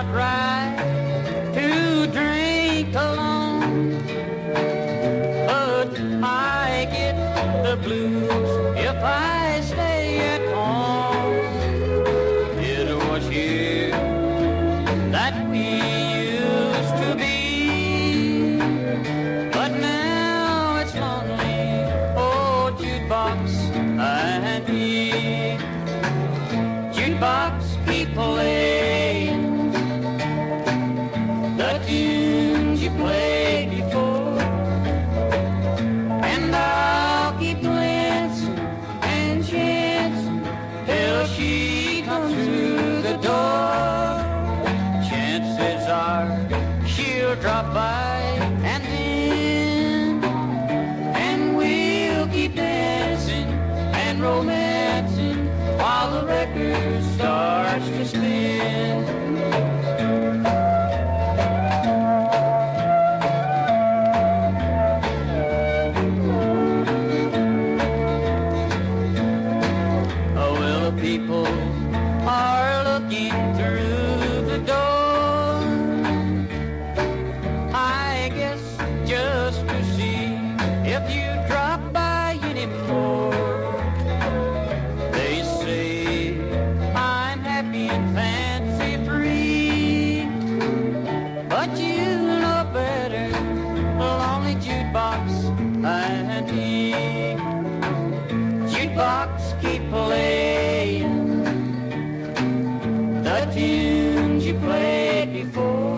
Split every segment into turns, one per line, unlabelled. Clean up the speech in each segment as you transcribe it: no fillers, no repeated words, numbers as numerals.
not right to drink alone, but I get the blues if I stay at home. It was here that we used to be, but now it's lonely, oh, jukebox and me. Jukebox, keep playing the tunes you played before, and I'll keep glancing and chancing till she comes through the door. Chances are she'll drop by, and then, and we'll keep dancing and romancing while the record starts to spin. Oh, well, the people are looking through the door, I guess just to see if you drop by anymore. They say I'm happy and fancy free, but you know better, lonely jukebox and me. Jukebox, keep playing the tunes you played before,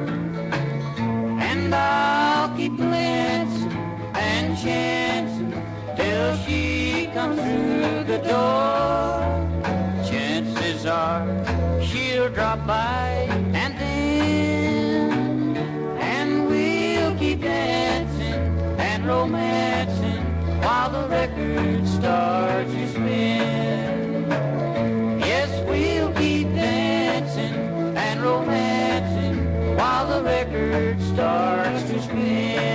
and I'll keep glancing and chancing till she comes through the door. Chances are she'll drop by, and then, and we'll keep dancing and romancing while the record starts to spin. Yes, we'll keep dancing and romancing while the record starts to spin.